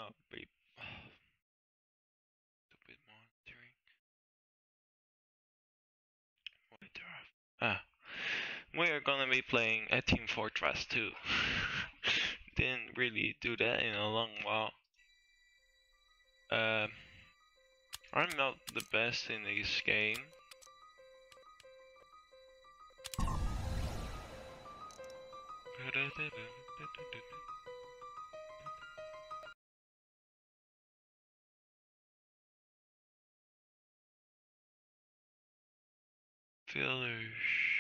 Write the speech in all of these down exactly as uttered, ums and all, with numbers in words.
be stupid monitoring. Monitor. Ah, we are gonna be playing a Team Fortress two. Didn't really do that in a long while. Uh, I'm not the best in this game. Fillers.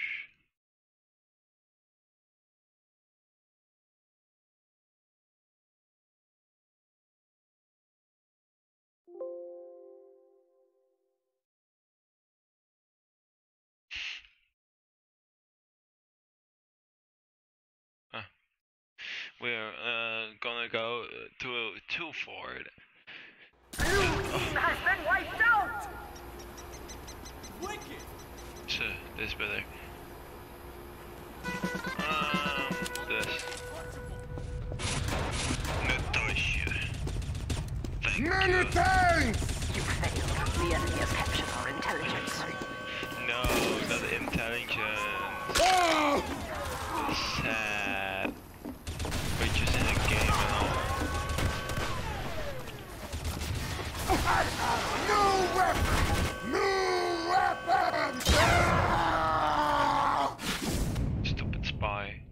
Ah. We're uh, gonna go to two forward. Blue team has been wiped out! Wicked! So, this better. Um, this. Natasha. Thank Many you. thanks! You failed. The enemy has captured our intelligence. No, not intelligence. Oh! Sad. We're just in a game and all. New weapon! New weapon! Ah! Stupid spy.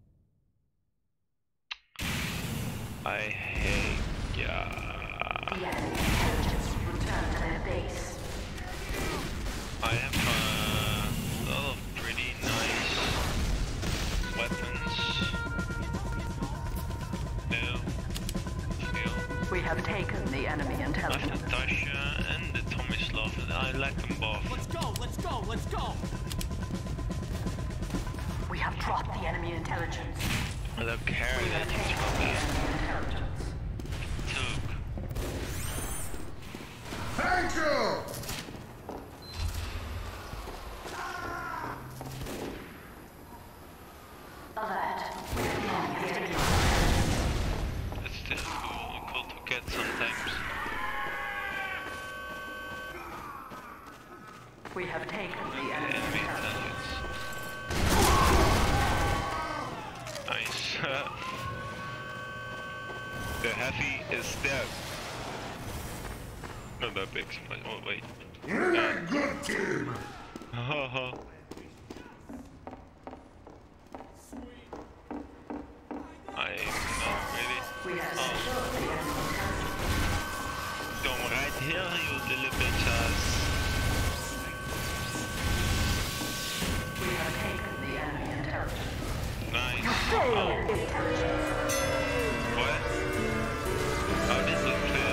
I hate ya. The enemy intelligence returned to their base. I have uh, a lot of pretty nice weapons. No. Skill. We have taken the enemy I have intelligence. Natasha and the Tomislav, and I like them both. Let's go, let's go, let's go! We have dropped the enemy intelligence. I don't care We that have you taken took the it. enemy intelligence. Took. Thank you! Alert. We have lost the enemy. It's still cool, cool to get sometimes. We have taken the The enemy enemy intelligence. intelligence. Nice. The heavy is dead. Not that big, but oh wait. Really good team! Haha. I'm not really. We have Oh, secured the enemy intelligence. come right here, you little bitches. We have taken the enemy intelligence. Nice. Failed Oh, intelligence. what? How did you fail?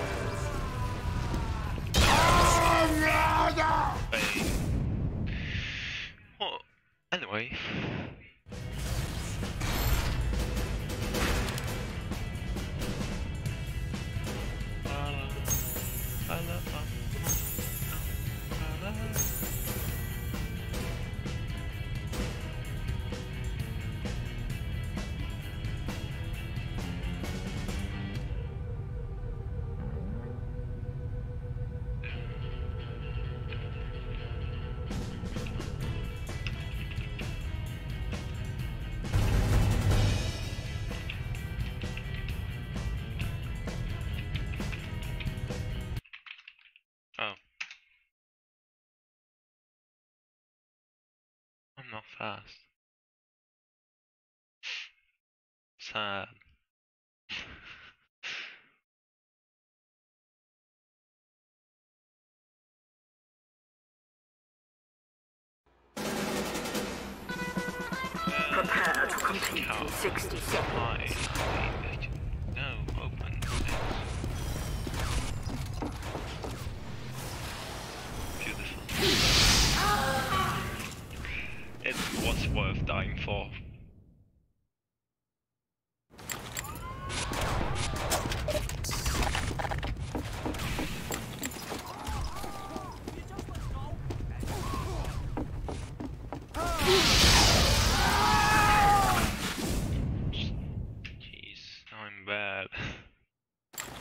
Oh, no, no! Wait. Well, anyway. Oh. I'm not fast. Sad. Prepare to compete in sixty seconds. Hi. No, open. Beautiful. It was worth dying for. Jeez, I'm bad.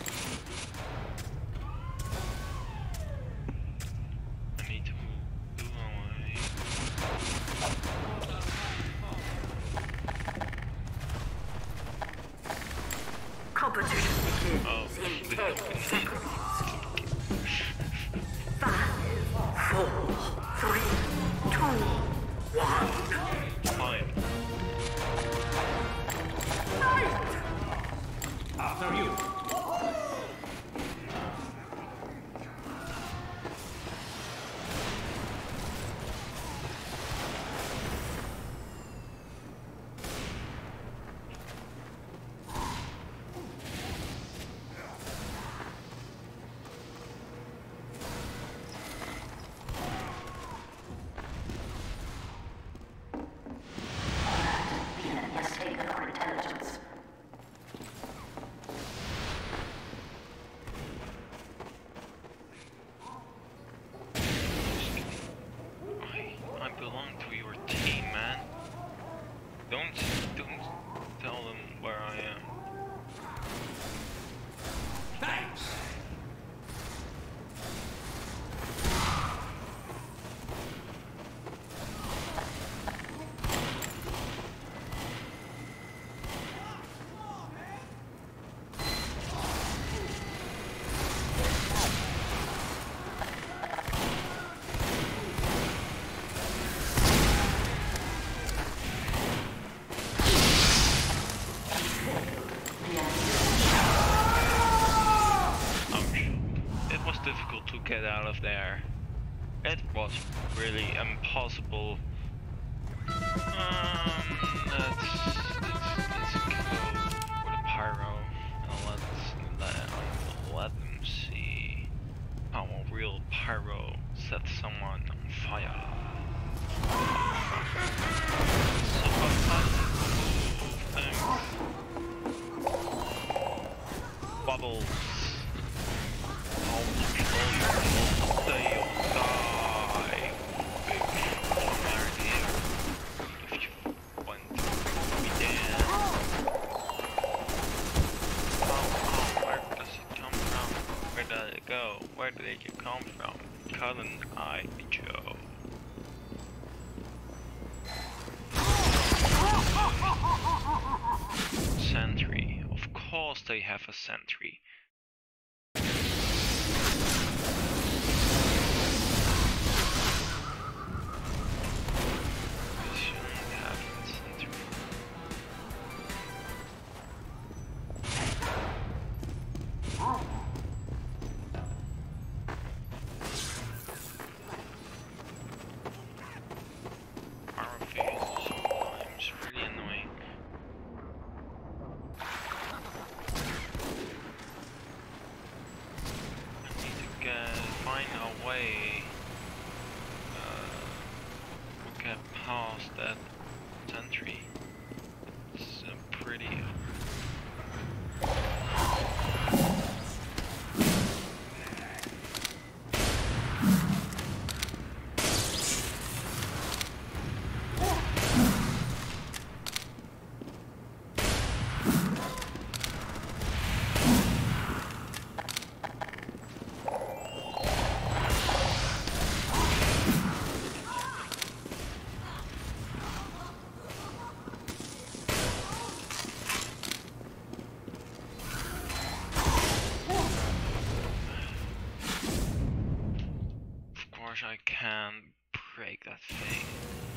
Don't don't tell them where I am. Thanks. Difficult to get out of there. It was really impossible. Um, let's, let's, let's go for the pyro and let's let, let them see how a real pyro sets someone on fire. So things. Bubbles. Go. Where did they come from? Couldn't I, Joe? Sentry. Of course they have a sentry. They shouldn't have a sentry. Find a way uh, to get past that sentry. It's uh, pretty. I can break that thing.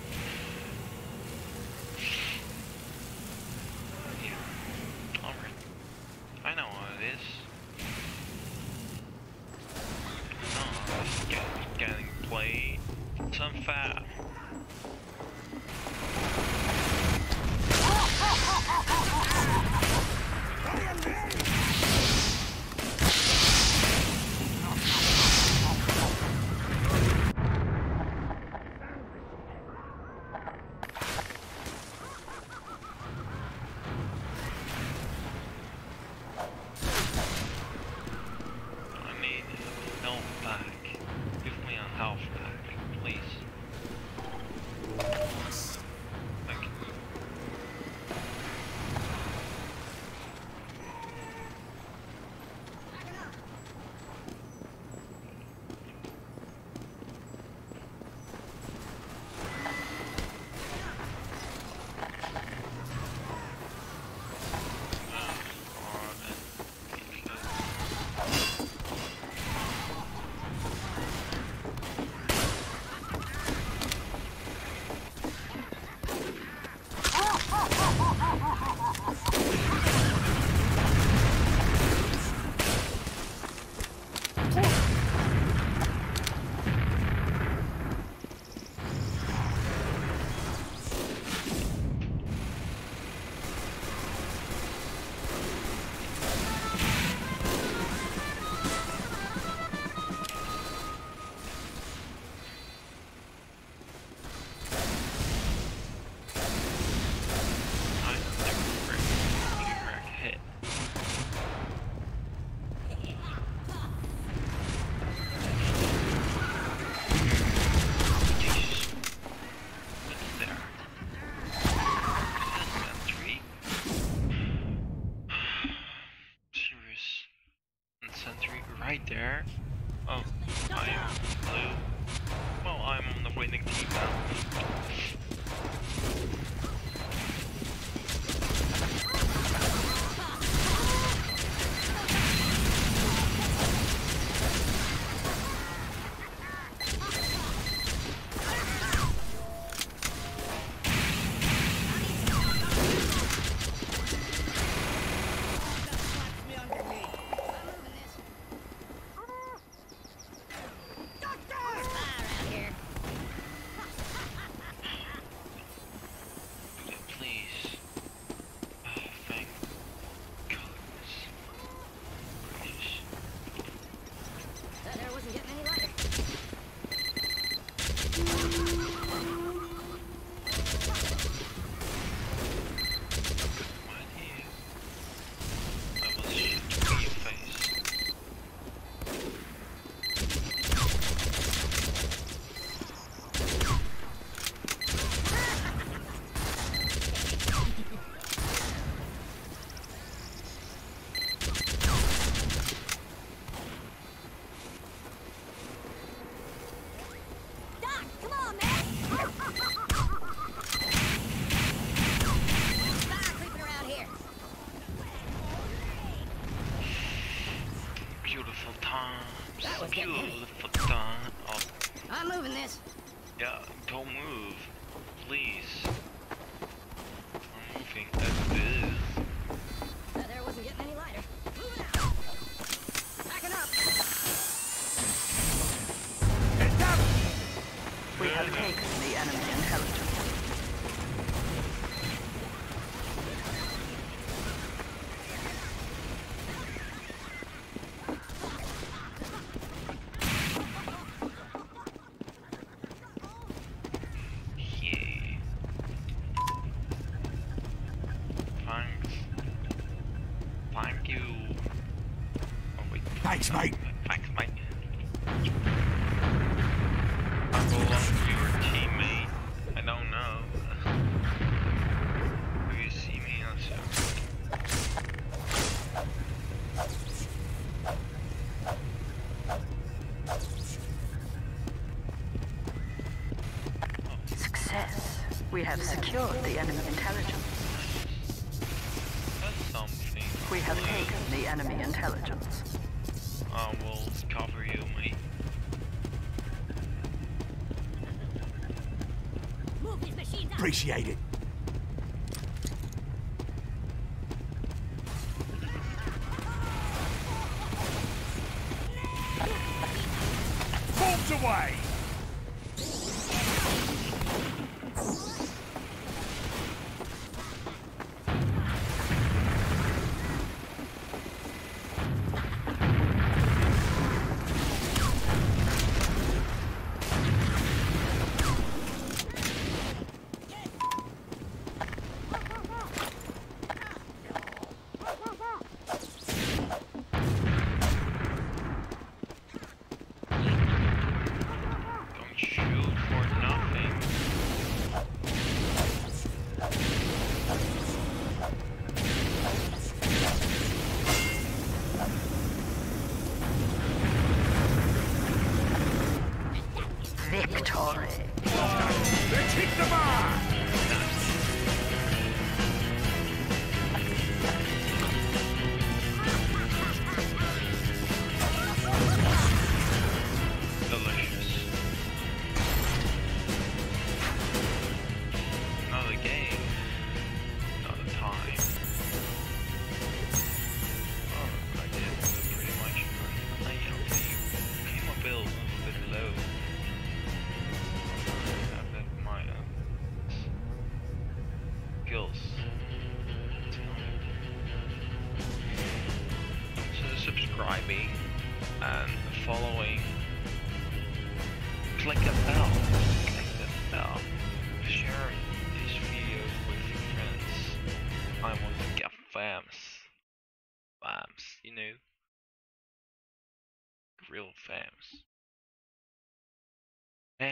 Yeah. Alright. I know what it is. No, it's get, getting played some fat. right there. Oh, I am blue. Well, I'm on the winning team now. Beautiful times. Beautiful time. Oh. I'm moving this. Yeah, don't move. Please. I'm moving as it is. That air wasn't getting any lighter. Moving out. Backing up. It's up. We have taken the enemy intelligence. Thanks, mate. Thanks, mate. I'll go along with your teammate. I don't know. Do you see me also? Success. We have secured the enemy intelligence. That's something. We have taken the enemy intelligence. I will cover you, mate. Move these machines out. Appreciate it. Bombs away! Victory. Let's hit the mark! Delicious. Another game. Another time. Oh, I did pretty much. I yelled at you. Came a bill a little bit low. I bet my uh, skills. So subscribing and following. Click the bell. Click the bell. Share this video with your friends. I want to get fams. Fams, you know. Real fams. Eh.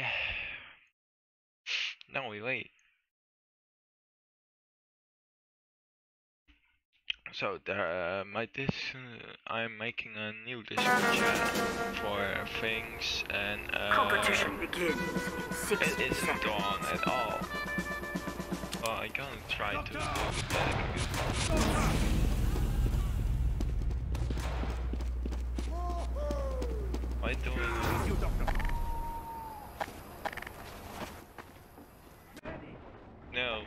No, we wait. So there, uh, my dis uh, I'm making a new Discord chat for things, and uh, Competition begins in sixty it isn't seconds. on at all. Well, I'm gonna try to do that. Why doing? No.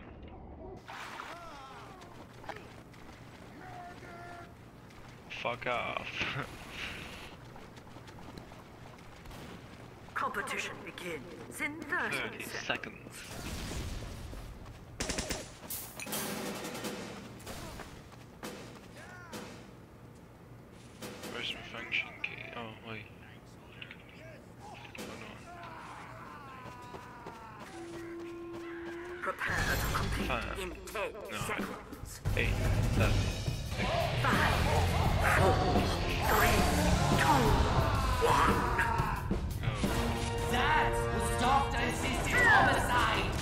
Fuck off. Competition begins in thirty, thirty seconds. seconds. Where's my function key? Oh, wait. Hold on. Prepare to complete Five. in ten No. seconds. Eight, seven, Five, four, three, two, one. go. That was doctor-assisted homicide!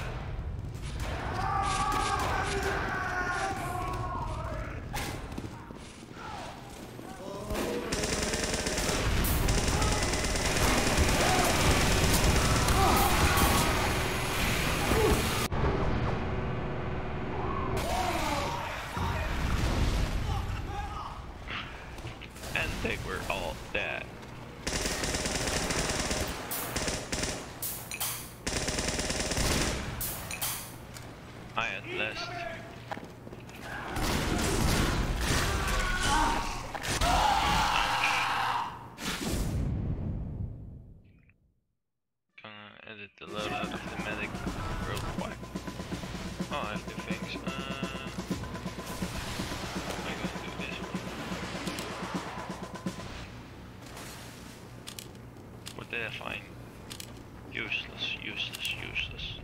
And they were all dead. I enlist. Gonna edit the loadout of the medic real quick. Oh, I have new things. Uh, I'm gonna do this one. What did I find? Useless, useless, useless.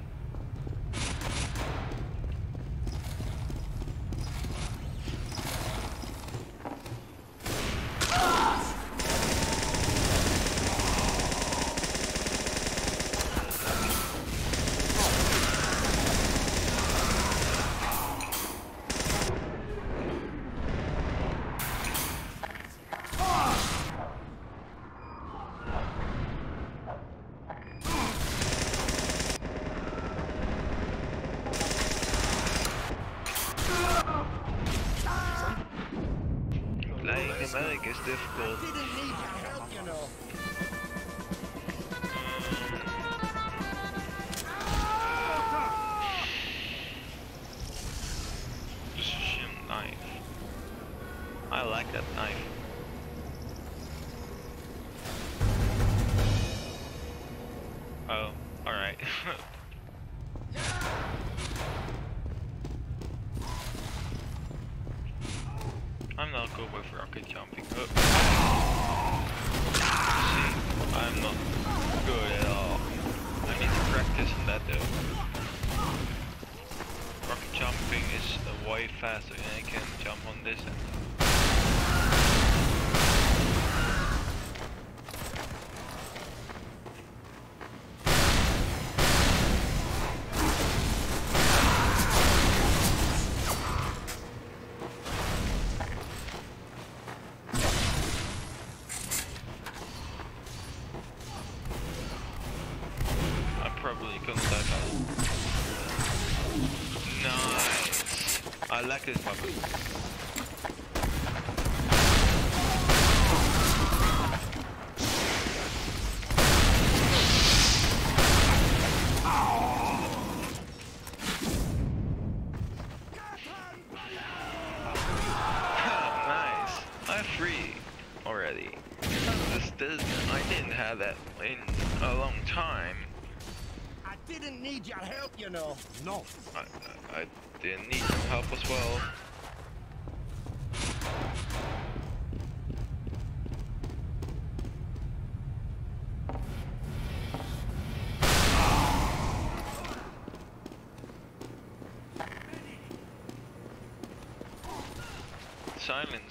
Playing the medic is difficult. Didn't need your help, you know. Precision knife. I like that knife. Oh, alright. I'm not good with rocket jumping. Oh. See, I'm not good at all. I need to practice on that though. Rocket jumping is uh, way faster and I can jump on this end. I'm probably gonna die now. Nice. I like this weapon. Nice. I'm free already. This, this, I didn't have that in a long time. I didn't need your help, you know. No. I, I, I didn't need some help as well. Silence.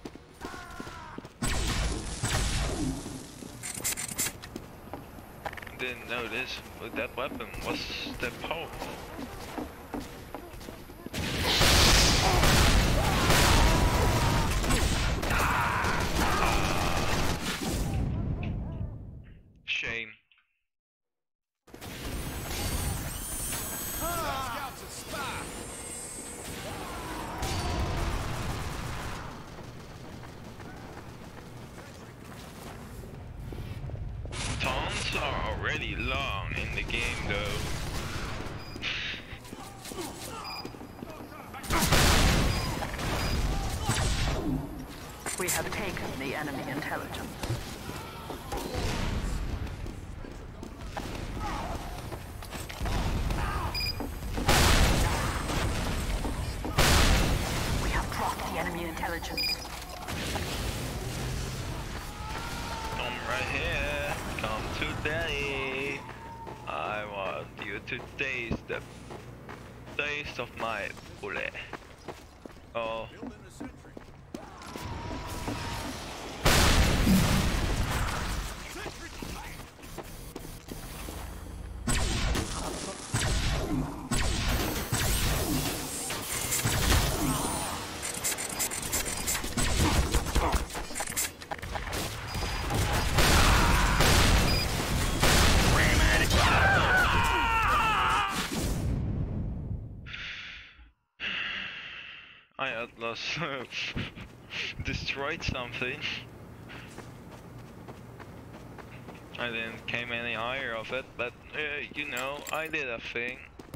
Didn't notice, but that weapon was that powerful. long in the game though. We have taken the enemy intelligence. We have dropped the enemy intelligence. Come right here. Come to daddy. I want you to taste the taste of my bullet. Oh. I Atlas destroyed something. I didn't came any higher of it, but uh, you know, I did a thing.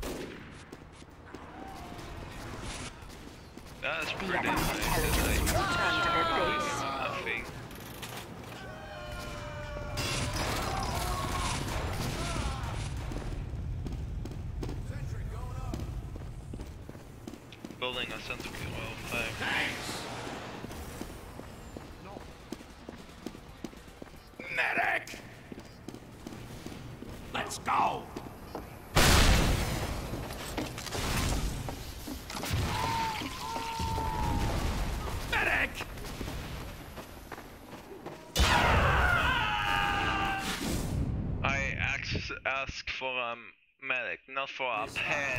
That's pretty nice that I destroyed nothing. Building a centipede, well, thanks. No. Medic! Let's go! Medic! I ask, ask for a medic, not for a pet.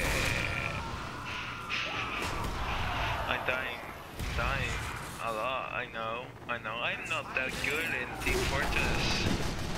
I'm dying, dying a lot, I know, I know, I'm not that good in Team Fortress.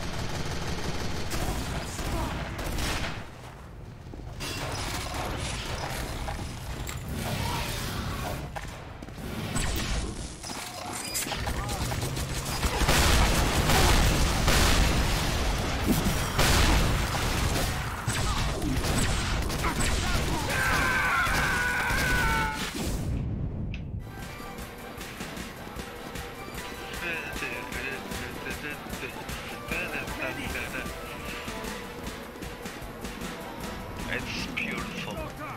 It's beautiful.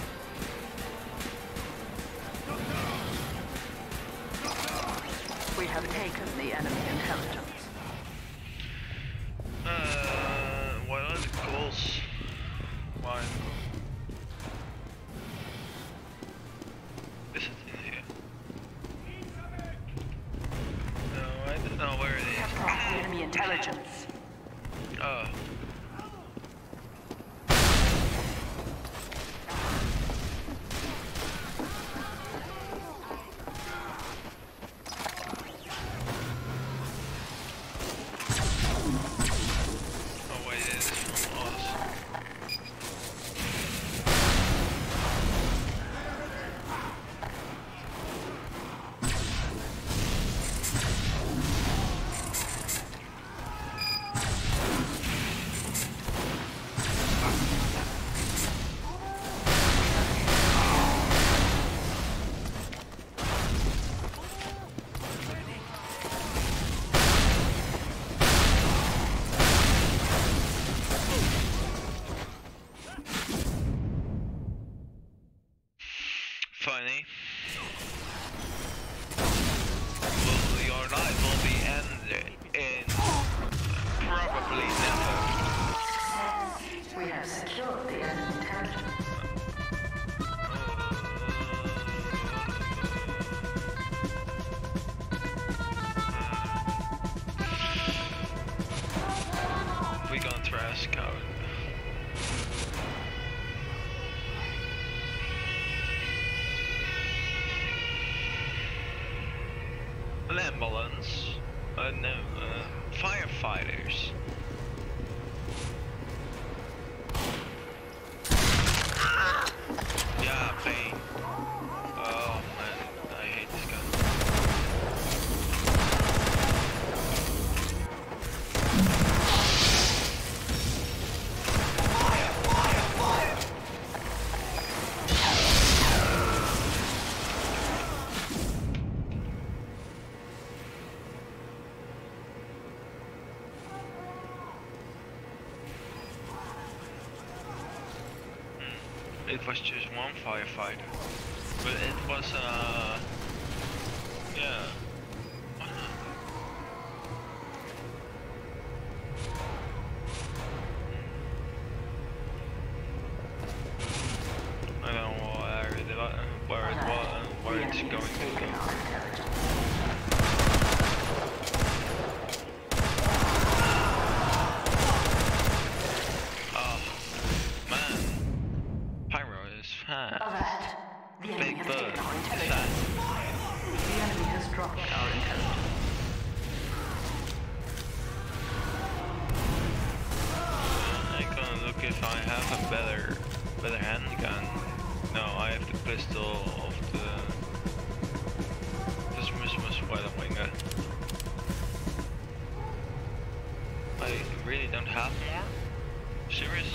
We have taken the enemy intelligence. Uh, what are the goals? Why? Is it in here? No, I don't know where it We have is. dropped the enemy intelligence. Oh. Oh wait, it is from us. Funny. Well, your life will be ended in probably never. We have secured the enemy intelligence. We gonna trash scout. An ambulance. Uh, no, uh, firefighters. Yeah, pain. Oh man, I hate this gun. it was just one firefighter, but it was uh, yeah. I don't know where it, where it was, where it's going to go. Oh, man. Pyro is fast. Overhead. The enemy Big has bird taken our is intelligence. fast. The enemy has dropped our intelligence. I'm gonna look if I have a better, better handgun. No, I have the pistol of the Christmas Winger. I really don't have more? Serious?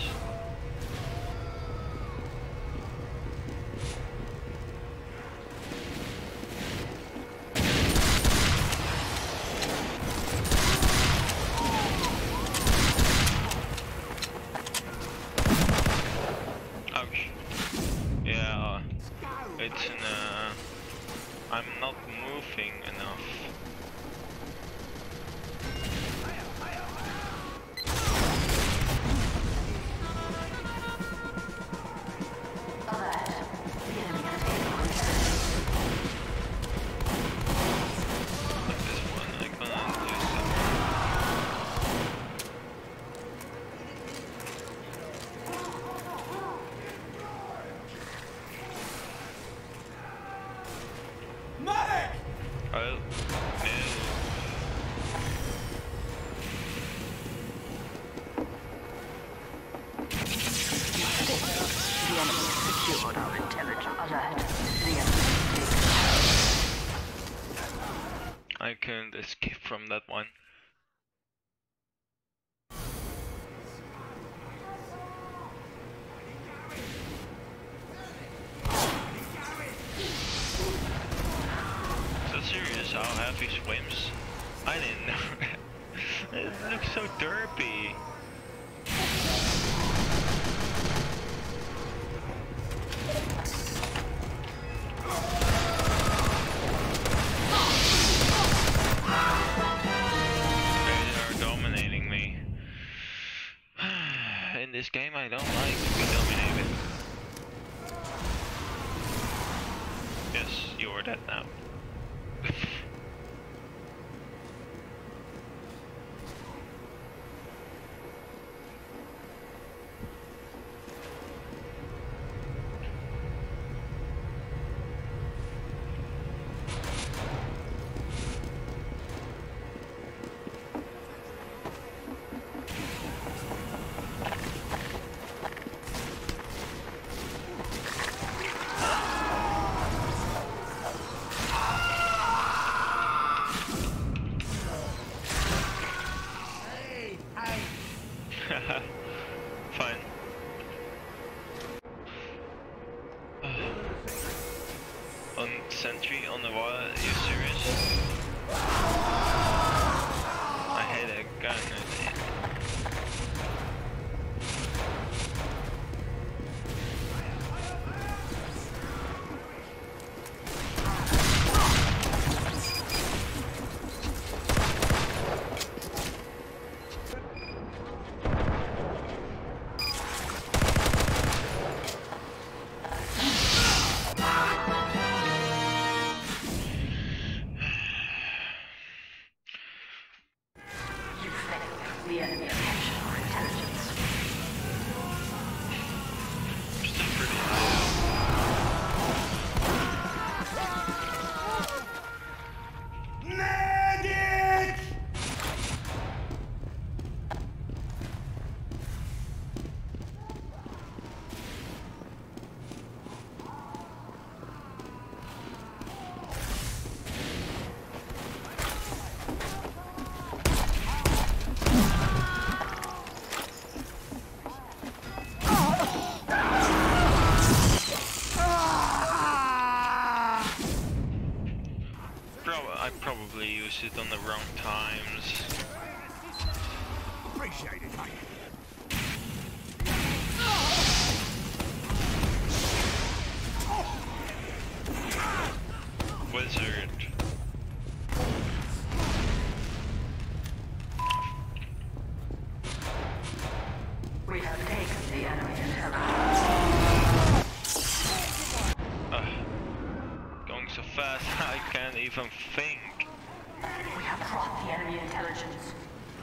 Ouch. Yeah, it's an, uh, I'm not moving enough. Like this one, I can't use Medic! that. Oh, no. The enemy has secured our intelligence. Alert. The enemy has taken. I couldn't escape from that one. So serious how heavy swims? I didn't know. It looks so derpy. They are dominating me. In this game I don't like to be dominated. Yes, you are dead now. Fine. On sentry on the wall, are you serious? I hate a gun. The enemy has captured our intelligence. Still pretty high. Medic! I probably used it on the wrong times. Appreciate it, mate. so fast I can't even think. We have dropped the enemy intelligence.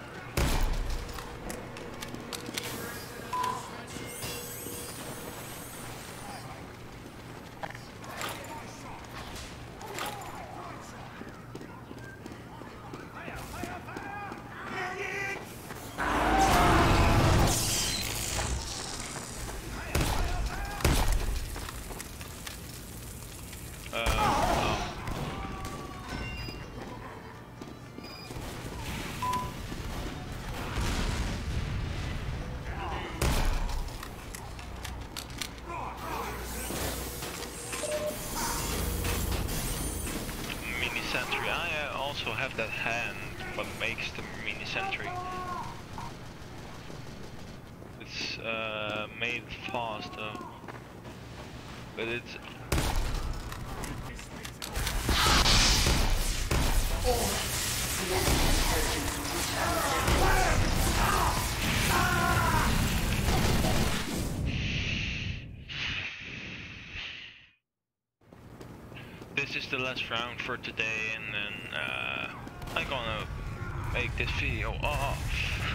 Sentry. I uh, also have that hand, what makes the mini sentry. It's uh, made fast though, but it's. This is the last round for today, and then uh, I'm gonna make this video off.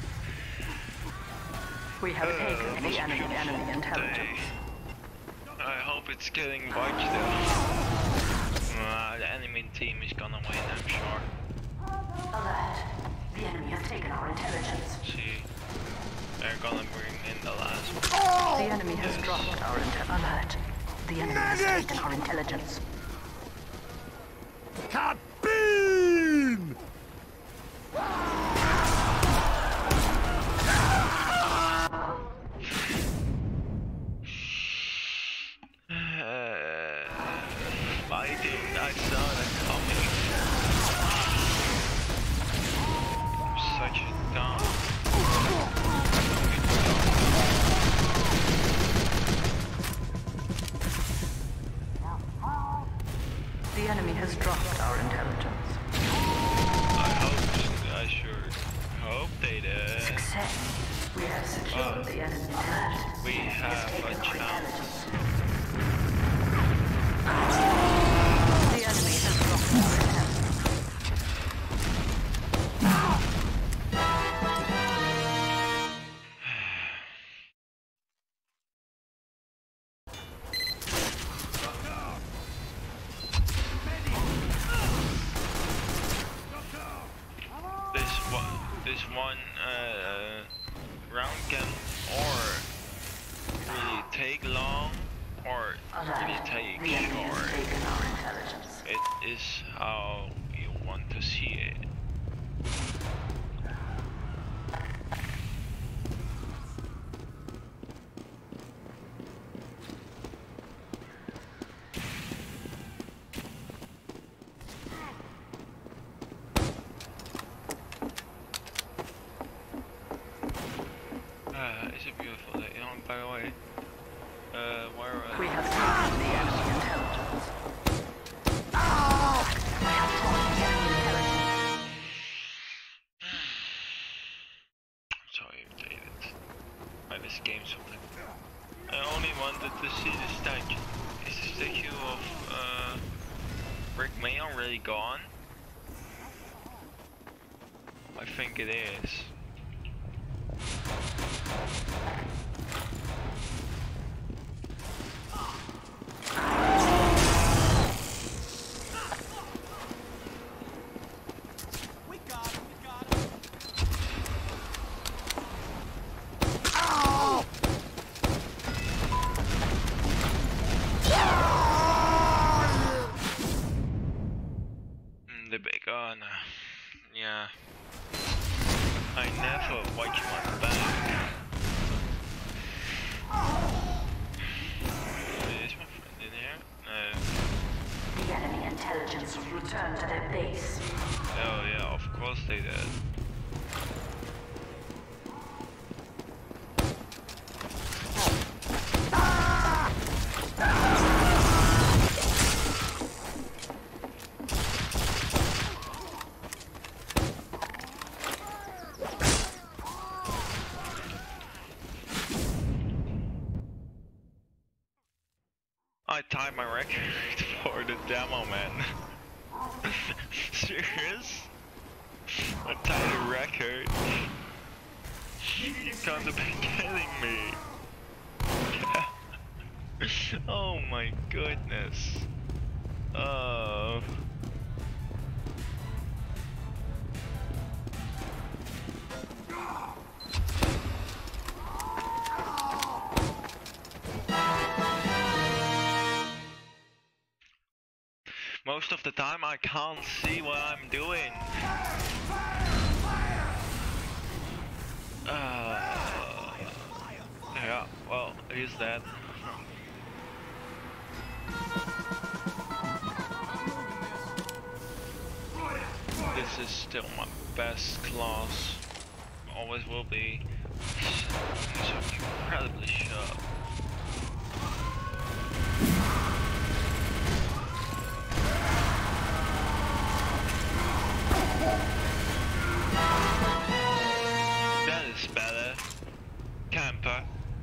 We have uh, taken the enemy, enemy intelligence. Day. I hope it's getting wiped still. Uh, the enemy team is gonna win, I'm sure. Alert. The enemy has taken our intelligence. See, they're gonna bring in the last one. The enemy has Yes. dropped our intel. Alert. The enemy has taken our intelligence. Kabim! Uh, fighting, I saw that coming. I'm such a dumb. The enemy has dropped our intelligence. I hope, I sure hope they did. Success. We have secured Uh, the enemy intelligence. We have a chance. The enemy has dropped our intelligence. This one, this one uh, round can or really take long or really take The enemy has short. taken our intelligence. It is how you want to see it. Uh, it's a beautiful day. Oh, by the way, uh, where uh, We have taken the enemy intelligence. We have dropped the enemy intelligence. I'm so irritated by this game something. I only wanted to see the statue. Is the statue of uh, Rick May already gone? I think it is. We got him, we got him. Mm, the big gun. Yeah. I never watch my back. Is my friend in here? No. The enemy intelligence will return to their base. Oh yeah, of course they did. I tied my record for the demo, man. Serious? I tied a record. You can't be kidding me. Oh my goodness. Oh. Most of the time I can't see what I'm doing. Uh, yeah, well, he's dead. This is still my best class. Always will be. He's so incredibly sharp. That is better. Camper.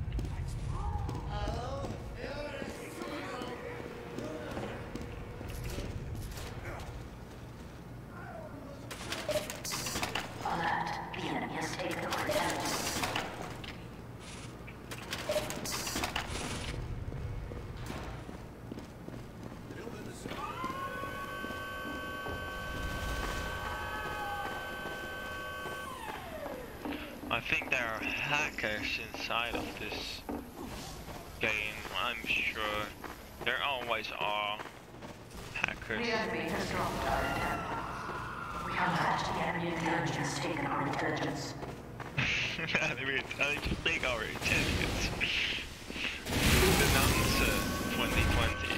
Alert. The enemy has taken our intelligence. I think there are hackers inside of this game, I'm sure. There always are hackers. The enemy has dropped our intelligence. We alert. The enemy intelligence has taken our intelligence. Enemy intelligence, take our intelligence. The answer twenty twenty.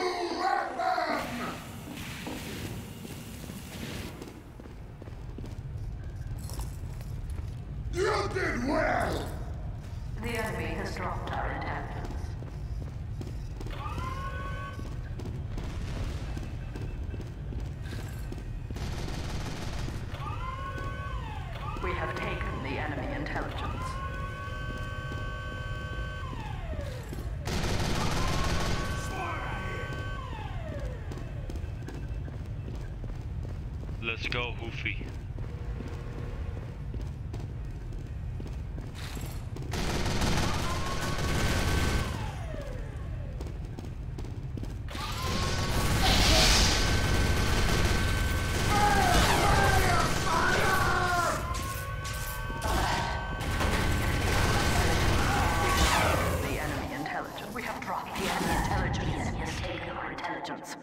You did well! The enemy has dropped our intelligence. We have taken the enemy intelligence. Let's go, Hoofy. The enemy intelligence. We have dropped the enemy intelligence. The enemy has taken our intelligence.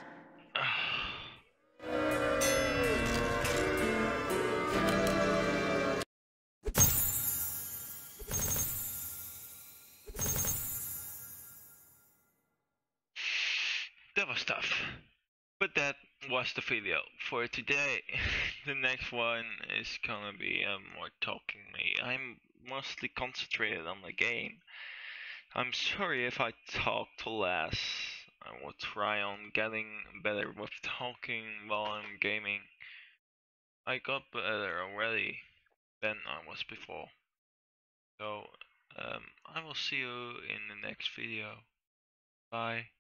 That was tough. But that was the video for today. The next one is gonna be uh, more talking me. I'm mostly concentrated on the game. I'm sorry if I talk too less. I will try on getting better with talking while I'm gaming. I got better already than I was before. So um, I will see you in the next video. Bye.